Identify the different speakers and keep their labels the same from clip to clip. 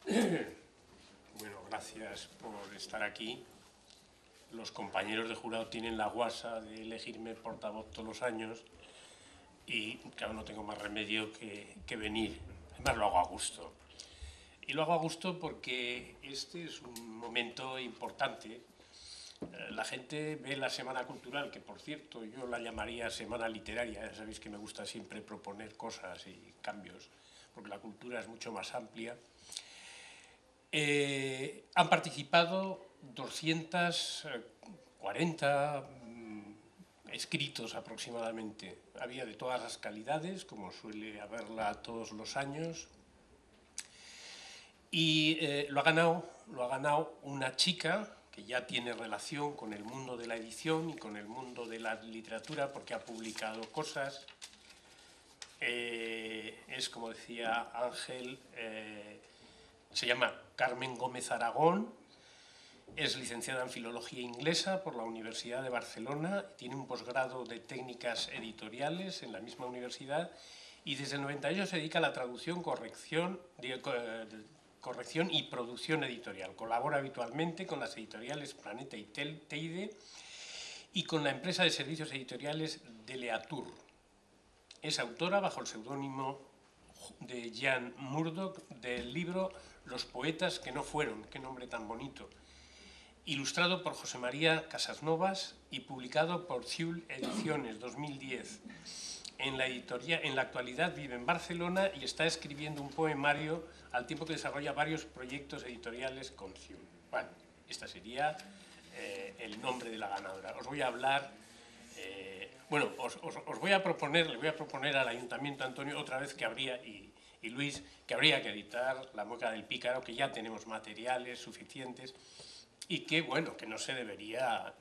Speaker 1: Bueno, gracias por estar aquí. Los compañeros de jurado tienen la guasa de elegirme portavoz todos los años y, claro, no tengo más remedio que venir. Además, lo hago a gusto. Y lo hago a gusto porque este es un momento importante. La gente ve la Semana Cultural, que por cierto yo la llamaría Semana Literaria. Ya sabéis que me gusta siempre proponer cosas y cambios, porque la cultura es mucho más amplia. Han participado 240 escritos aproximadamente. Había de todas las calidades, como suele haberla todos los años. Y lo ha ganado una chica que ya tiene relación con el mundo de la edición y con el mundo de la literatura, porque ha publicado cosas. Es, como decía Ángel, se llama Carmen Gómez Aragón, es licenciada en Filología Inglesa por la Universidad de Barcelona, tiene un posgrado de técnicas editoriales en la misma universidad y desde el 98 se dedica a la traducción, corrección y producción editorial. Colabora habitualmente con las editoriales Planeta y Teide y con la empresa de servicios editoriales Deleatur. Es autora, bajo el seudónimo de Jan Murdoch, del libro Los poetas que no fueron, qué nombre tan bonito, ilustrado por José María Casasnovas y publicado por Ciul Ediciones 2010. En la actualidad vive en Barcelona y está escribiendo un poemario al tiempo que desarrolla varios proyectos editoriales con Ciul. Bueno, este sería el nombre de la ganadora. Os voy a hablar... Bueno, os voy a proponer, le voy a proponer al Ayuntamiento, Antonio, otra vez que habría, y Luis, que habría que editar La Mueca del Pícaro, que ya tenemos materiales suficientes y que, bueno, que no se debería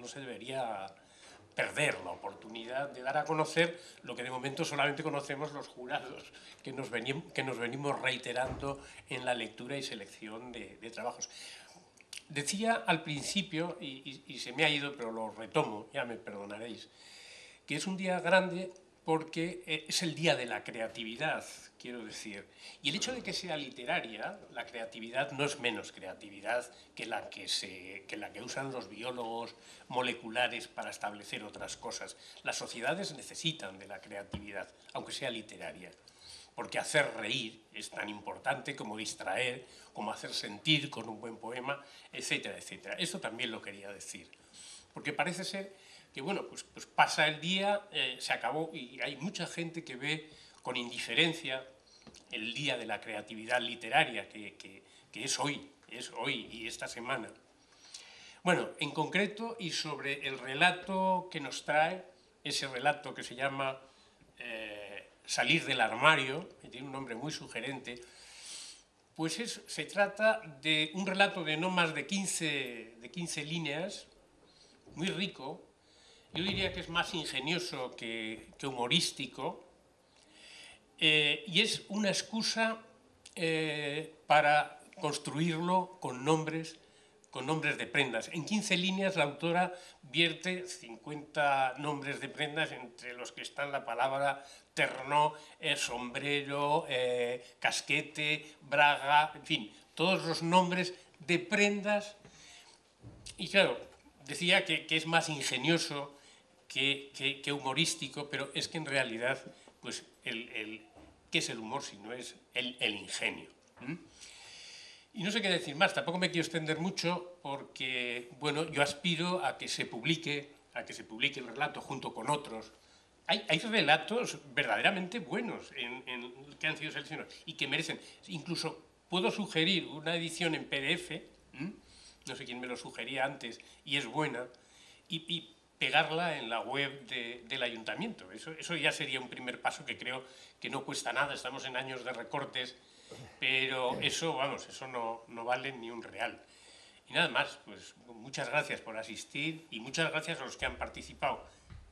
Speaker 1: perder la oportunidad de dar a conocer lo que de momento solamente conocemos los jurados, que nos venimos reiterando en la lectura y selección de trabajos. Decía al principio, y se me ha ido, pero lo retomo, ya me perdonaréis, que es un día grande porque es el día de la creatividad, quiero decir. Y el hecho de que sea literaria, la creatividad no es menos creatividad que la que usan los biólogos moleculares para establecer otras cosas. Las sociedades necesitan de la creatividad, aunque sea literaria, porque hacer reír es tan importante como distraer, como hacer sentir con un buen poema, etcétera, etcétera. Esto también lo quería decir, porque parece ser que, bueno, pues pasa el día, se acabó, y hay mucha gente que ve con indiferencia el día de la creatividad literaria, que es hoy y esta semana. Bueno, en concreto, y sobre el relato que nos trae, ese relato que se llama Salir del armario, que tiene un nombre muy sugerente, pues se trata de un relato de no más de 15 líneas, muy rico. Yo diría que es más ingenioso que humorístico, y es una excusa para construirlo con nombres de prendas. En 15 líneas la autora vierte 50 nombres de prendas, entre los que están la palabra terno, sombrero, casquete, braga, en fin, todos los nombres de prendas. Y claro, decía que es más ingenioso que humorístico, pero es que en realidad, pues, ¿qué es el humor si no es el ingenio? Y no sé qué decir más, tampoco me quiero extender mucho porque, bueno, yo aspiro a que se publique el relato junto con otros. Hay relatos verdaderamente buenos que han sido seleccionados y que merecen. Incluso puedo sugerir una edición en PDF, no sé quién me lo sugería antes, y es buena, y pegarla en la web del ayuntamiento. Eso ya sería un primer paso que creo que no cuesta nada. Estamos en años de recortes, pero eso, vamos, eso no vale ni un real. Y nada más, pues muchas gracias por asistir y muchas gracias a los que han participado.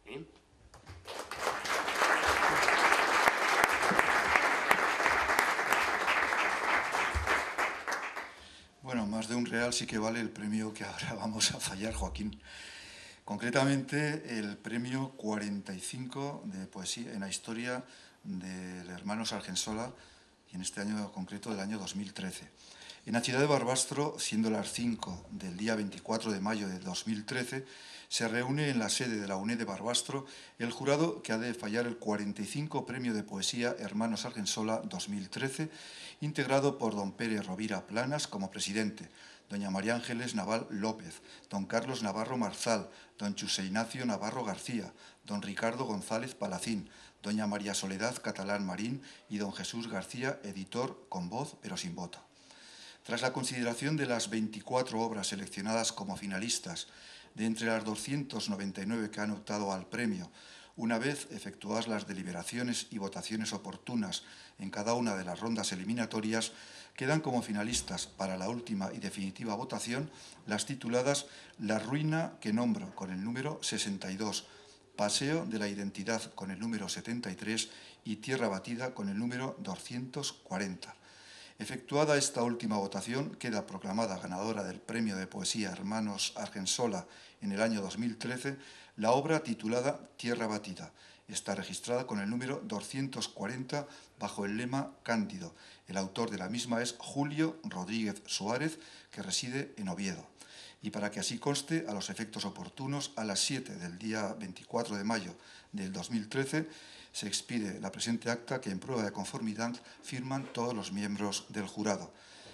Speaker 2: Bueno, más de un real sí que vale el premio que ahora vamos a fallar, Joaquín. Concretamente, el premio 45 de poesía en la historia del hermano Sargensola, y en este año concreto del año 2013. En la ciudad de Barbastro, siendo las 5 del día 24 de mayo de 2013, se reúne en la sede de la UNED de Barbastro el jurado que ha de fallar el 45 Premio de Poesía Hermanos Argensola 2013, integrado por don Pere Rovira Planas como presidente, doña María Ángeles Naval López, don Carlos Navarro Marzal, don José Ignacio Navarro García, don Ricardo González Palacín, doña María Soledad Catalán Marín y don Jesús García, editor con voz pero sin voto. Tras la consideración de las 24 obras seleccionadas como finalistas, de entre las 299 que han optado al premio, una vez efectuadas las deliberaciones y votaciones oportunas en cada una de las rondas eliminatorias, quedan como finalistas para la última y definitiva votación las tituladas La ruina que nombro con el número 62, Paseo de la Identidad con el número 73 y Tierra Batida con el número 240. Efectuada esta última votación, queda proclamada ganadora del Premio de Poesía Hermanos Argensola en el año 2013 la obra titulada Tierra Batida. Está registrada con el número 240 bajo el lema Cándido. El autor de la misma es Julio Rodríguez Suárez, que reside en Oviedo. Y para que así conste, a los efectos oportunos, a las 7 del día 24 de mayo del 2013, se expide la presente acta que en prueba de conformidad firman todos los miembros del jurado.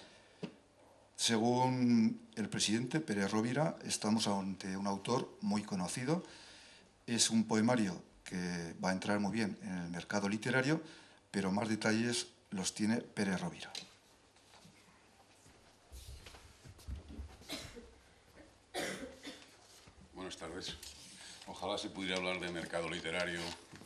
Speaker 2: Según el presidente Pere Rovira, estamos ante un autor muy conocido. Es un poemario que va a entrar muy bien en el mercado literario, pero más detalles los tiene Pere Rovira.
Speaker 3: Buenas tardes. Ojalá se pudiera hablar de mercado literario.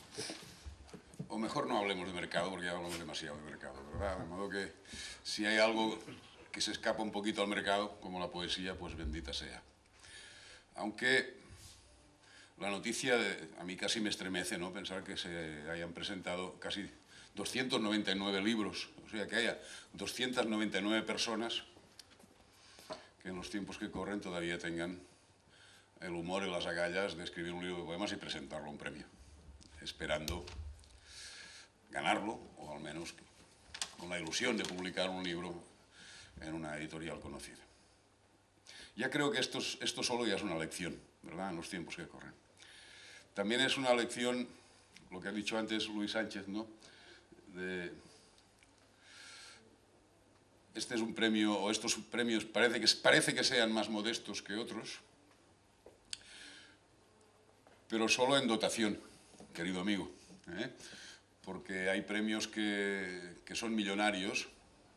Speaker 3: O mejor no hablemos de mercado, porque ya hablamos demasiado de mercado, ¿verdad? De modo que si hay algo que se escapa un poquito al mercado, como la poesía, pues bendita sea. Aunque la noticia, a mí casi me estremece, ¿no? Pensar que se hayan presentado casi 299 libros, o sea, que haya 299 personas que en los tiempos que corren todavía tengan el humor y las agallas de escribir un libro de poemas y presentarlo a un premio, esperando ganarlo, o al menos con la ilusión de publicar un libro en una editorial conocida. Ya creo que esto solo ya es una lección, ¿verdad?, en los tiempos que corren. También es una lección, lo que ha dicho antes Luis Sánchez, ¿no?, este es un premio, o estos premios parece que sean más modestos que otros, pero solo en dotación, querido amigo, ¿eh? Porque hay premios que son millonarios.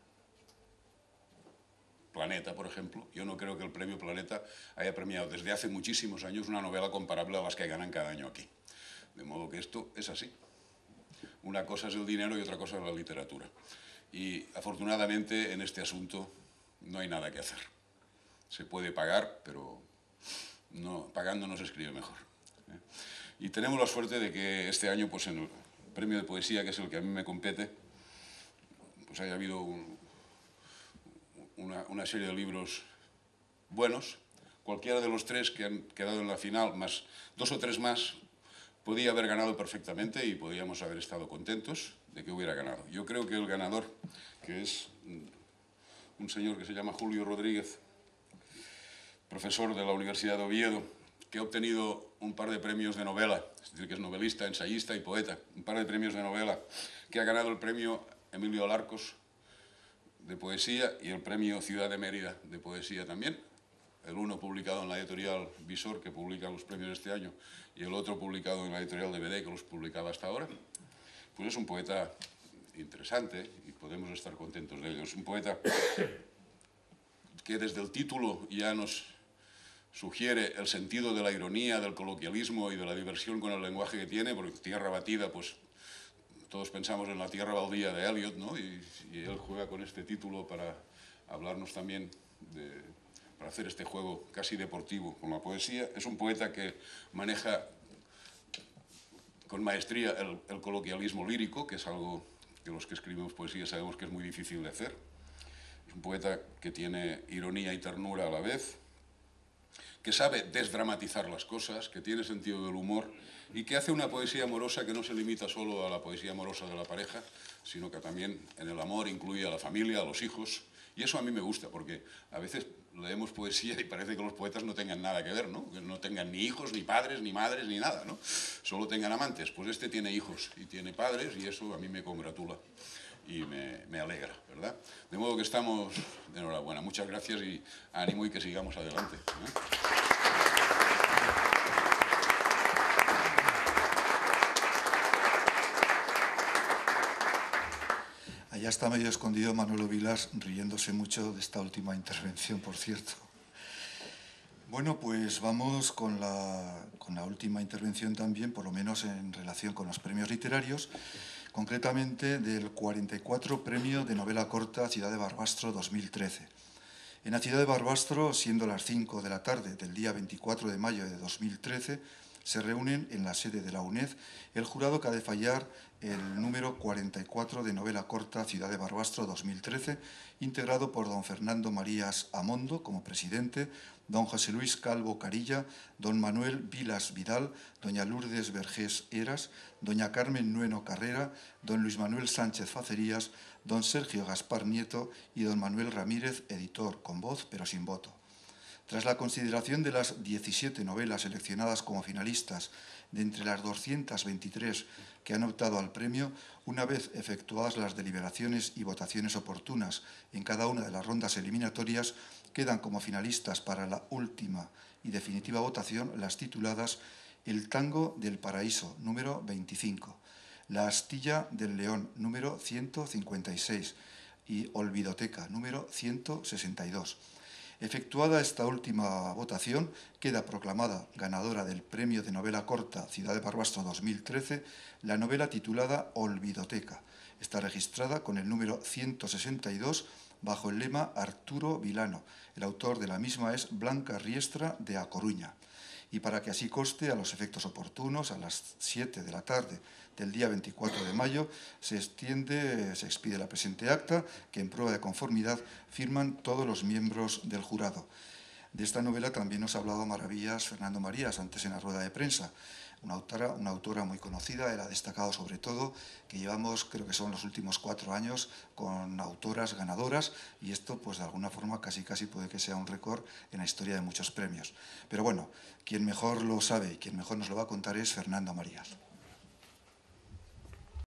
Speaker 3: Planeta, por ejemplo. Yo no creo que el premio Planeta haya premiado desde hace muchísimos años una novela comparable a las que ganan cada año aquí. De modo que esto es así. Una cosa es el dinero y otra cosa es la literatura. Y afortunadamente en este asunto no hay nada que hacer. Se puede pagar, pero pagando no se escribe mejor, ¿eh? Y tenemos la suerte de que este año, pues en el premio de poesía, que es el que a mí me compete, pues haya habido una serie de libros buenos. Cualquiera de los tres que han quedado en la final, más 2 o 3 más, podía haber ganado perfectamente y podíamos haber estado contentos de que hubiera ganado. Yo creo que el ganador, que es un señor que se llama Julio Rodríguez, profesor de la Universidad de Oviedo, que ha obtenido un par de premios de novela, es decir, que es novelista, ensayista y poeta, un par de premios de novela, que ha ganado el premio Emilio Alarcos de poesía y el premio Ciudad de Mérida de poesía también, el uno publicado en la editorial Visor, que publica los premios este año, y el otro publicado en la editorial DVD, que los publicaba hasta ahora. Pues es un poeta interesante y podemos estar contentos de ello. Es un poeta que desde el título ya nos sugiere el sentido de la ironía, del coloquialismo y de la diversión con el lenguaje que tiene, porque Tierra Batida, pues todos pensamos en la tierra baldía de Eliot, ¿no? Y él juega con este título para hablarnos también para hacer este juego casi deportivo con la poesía. Es un poeta que maneja con maestría el coloquialismo lírico, que es algo que los que escribimos poesía sabemos que es muy difícil de hacer. Es un poeta que tiene ironía y ternura a la vez. que sabe desdramatizar las cosas, que tiene sentido del humor y que hace una poesía amorosa que no se limita solo a la poesía amorosa de la pareja, sino que también en el amor incluye a la familia, a los hijos. Y eso a mí me gusta, porque a veces leemos poesía y parece que los poetas no tengan nada que ver, ¿no? Que no tengan ni hijos, ni padres, ni madres, ni nada, ¿no? Solo tengan amantes. Pues este tiene hijos y tiene padres y eso a mí me congratula y me alegra, ¿verdad? De modo que estamos de enhorabuena. Muchas gracias y ánimo y que sigamos adelante, ¿eh?
Speaker 2: Allá está medio escondido Manolo Vilas, riéndose mucho de esta última intervención, por cierto. Bueno, pues vamos con la última intervención también, por lo menos en relación con los premios literarios, concretamente del 44 Premio de Novela Corta Ciudad de Barbastro 2013. En la ciudad de Barbastro, siendo las 5 de la tarde del día 24 de mayo de 2013, se reúnen en la sede de la UNED el jurado que ha de fallar el número 44 de Novela Corta Ciudad de Barbastro 2013, integrado por don Fernando Marías Amondo como presidente, don José Luis Calvo Carilla, don Manuel Vilas Vidal, doña Lourdes Vergés Heras, doña Carmen Nueno Carrera, don Luis Manuel Sánchez Facerías, don Sergio Gaspar Nieto y don Manuel Ramírez, editor, con voz pero sin voto. Tras la consideración de las 17 novelas seleccionadas como finalistas de entre las 223 que han optado al premio, una vez efectuadas las deliberaciones y votaciones oportunas en cada una de las rondas eliminatorias, quedan como finalistas para la última y definitiva votación las tituladas El Tango del Paraíso, número 25, La Astilla del León, número 156 y Olvidoteca, número 162. Efectuada esta última votación, queda proclamada ganadora del Premio de Novela Corta Ciudad de Barbastro 2013 la novela titulada Olvidoteca. Está registrada con el número 162 bajo el lema Arturo Vilano. El autor de la misma es Blanca Riestra de A Coruña. Y para que así conste, a los efectos oportunos, a las 7 de la tarde del día 24 de mayo, se expide la presente acta, que en prueba de conformidad firman todos los miembros del jurado. De esta novela también nos ha hablado maravillas Fernando Marías, antes en la rueda de prensa. Una autora muy conocida, él ha destacado sobre todo que llevamos, creo que son los últimos 4 años, con autoras ganadoras, y esto pues de alguna forma casi puede que sea un récord en la historia de muchos premios. Pero bueno, quien mejor lo sabe y quien mejor nos lo va a contar es Fernando Marías.